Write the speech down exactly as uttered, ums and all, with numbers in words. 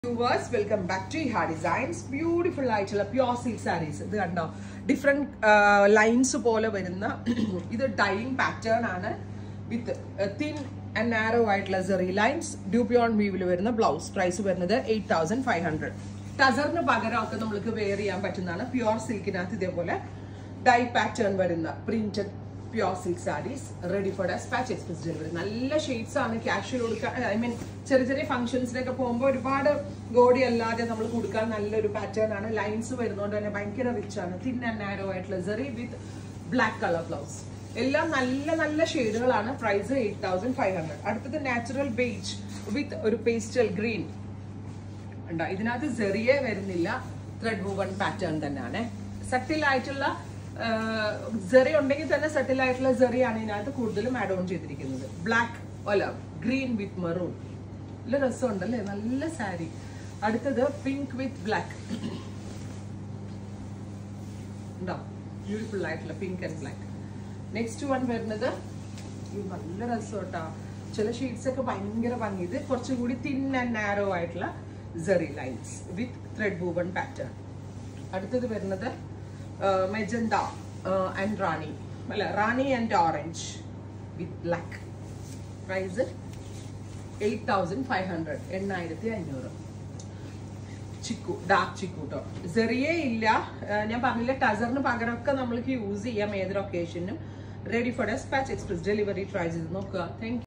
Viewers, welcome back to Iha Designs. Beautiful ആയിട്ടുള്ള pure silk sarees. ഇത് കണ്ടോ different uh, lines പോലെ വരുന്ന ഇത് dyeing pattern ആണ് with uh, thin and narrow ആയിട്ടുള്ള zari lines. Dupion weave വരുന്ന blouse price വരുന്നത് eight thousand five hundred. ടസറിന് പകരമൊക്കെ നമുക്ക് വെയർ ചെയ്യാൻ പറ്റുന്നതാണ് പ്യുവർ സിൽക്കിനകത്ത് ഇതേപോലെ dye pattern വരുന്ന printed pure silk sarees ready for dispatch express delivery. നല്ല ഷെയ്ഡ്സ് ആണ് കാഷ്വൽ കൊടുക്കാൻ ഐ മീൻ ചെറിയ ചെറിയ ഫംഗ്ഷൻസിലൊക്കെ പോകുമ്പോൾ ഒരുപാട് ഗോഡി അല്ലാതെ നമ്മൾ കൊടുക്കാൻ നല്ലൊരു പാറ്റേൺ ആണ്. ലൈൻസ് വരുന്നതുകൊണ്ട് തന്നെ ഭയങ്കര റിച്ച് ആണ്. തിൻ ആൻഡ് നാരോ ആയിട്ടുള്ള zari with black colour blouse. എല്ലാം നല്ല നല്ല ഷെയ്ഡുകളാണ്. Price eight thousand five hundred. അടുത്തത് നാച്ചുറൽ ബേജ് വിത്ത് ഒരു പേസ്റ്റൽ ഗ്രീൻ ഉണ്ടോ. ഇതിനകത്ത് സെറിയെ വരുന്നില്ല, ത്രെഡ് വൂവൺ പാറ്റേൺ തന്നെയാണ്. സട്ടിൽ ആയിട്ടുള്ള സെറി ഉണ്ടെങ്കിൽ തന്നെ സെറ്റിൽ ആയിട്ടുള്ള സെറിയാണ് ഇതിനകത്ത് കൂടുതലും ആഡ് ഓൺ ചെയ്തിരിക്കുന്നത്. ബ്ലാക്ക് അല്ല ഗ്രീൻ വിത്ത് മെറൂൺ. നല്ല രസമുണ്ടല്ലേ, നല്ല സാരി. അടുത്തത് പിങ്ക് വിത്ത് ബ്ലാക്ക് ഉണ്ടോ, ബ്യൂട്ടിഫുൾ ആയിട്ടുള്ള pink and black. Next one വരുന്നത് നല്ല രസം കേട്ടോ. ചില ഷീറ്റ്സ് ഒക്കെ ഭയങ്കര ഭംഗി. ഇത് കുറച്ചും കൂടി തിൻ ആൻഡ് നാരോ ആയിട്ടുള്ള zari lines with thread woven pattern. അടുത്തത് വരുന്നത് മെജന്ത ആൻഡ് റാണി അല്ല rani and orange with black. Price eight thousand five hundred എണ്ണായിരത്തി അഞ്ഞൂറ്. ചിക്കു ഡാർക്ക് ചിക്കു കേട്ടോ. സെറിയേ ഇല്ല, ഞാൻ പറഞ്ഞില്ല ടസറിന് പകരമൊക്കെ നമ്മൾക്ക് യൂസ് ചെയ്യാം ഏതൊരു ഒക്കേഷനും. Ready for despatch express delivery. Try ചെയ്ത് നോക്കുക. താങ്ക്